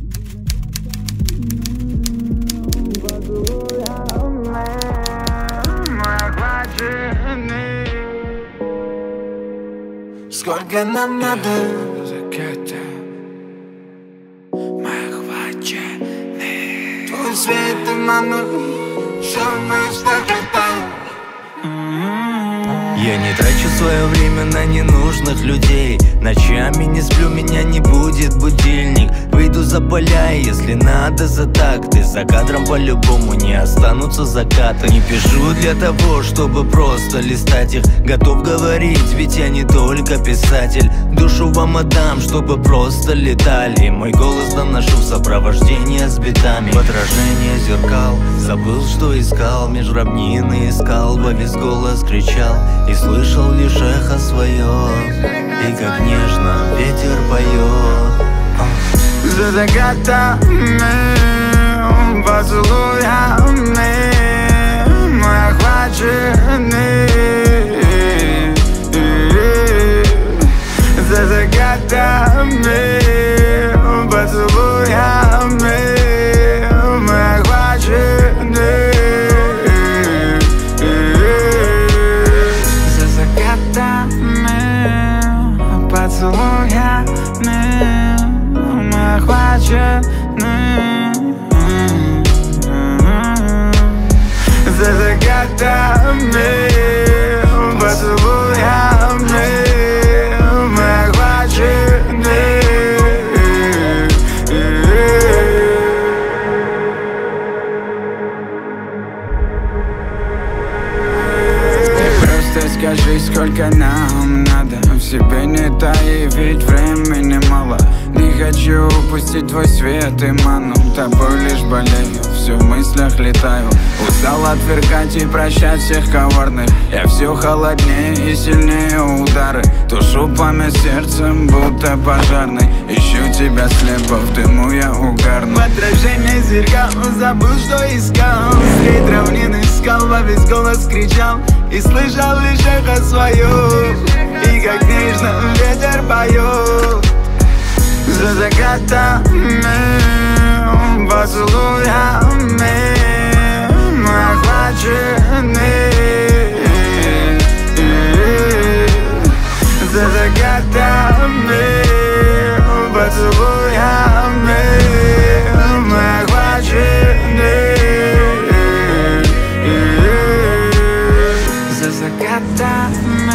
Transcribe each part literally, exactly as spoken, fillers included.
Сколько нам надо? Мы охвачены. Твой свет и ману, что мы стакаем. Я не трачу свое время на ненужных людей. Ночами не сплю, меня не будет будильник. Выйду за поля, и если надо за такты. За кадром по-любому не останутся закаты. Не пишу для того, чтобы просто листать их. Готов говорить, ведь я не только писатель. Душу вам отдам, чтобы просто летали. Мой голос доношу в сопровождении с битами. В отражение зеркал, забыл, что искал. Меж равнины искал, во весь голос кричал. И слышал лишь эхо свое, и как нежно ветер поет. За закатами, поцелуями мы охвачены. За закатами, поцелуями мы охвачены. За закатами, поцелуями мы охвачены. За закатами, поцелуями мы охвачены. Просто скажи, сколько нам надо. В себе не тай, ведь времени мало. Не хочу упустить твой свет и ману. Тобой лишь болею, все в мыслях летаю. Устал отвергать и прощать всех коварных. Я все холоднее и сильнее удары. Тушу пламя сердцем, будто пожарный. Ищу тебя слепо, в дыму я угарну. В отражении зеркал забыл, что искал. Средь равнин искал, во весь голос кричал. И слышал лишь эхо свое, и как нежно ветер поет. За закатами, поцелуями мы охвачены. За закатами, поцелуями мы охвачены. За закатами,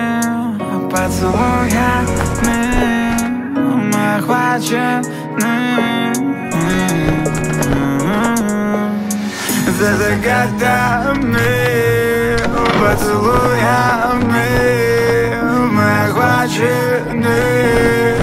поцелуями мы охвачены. За закатами, поцелуями мы охвачены.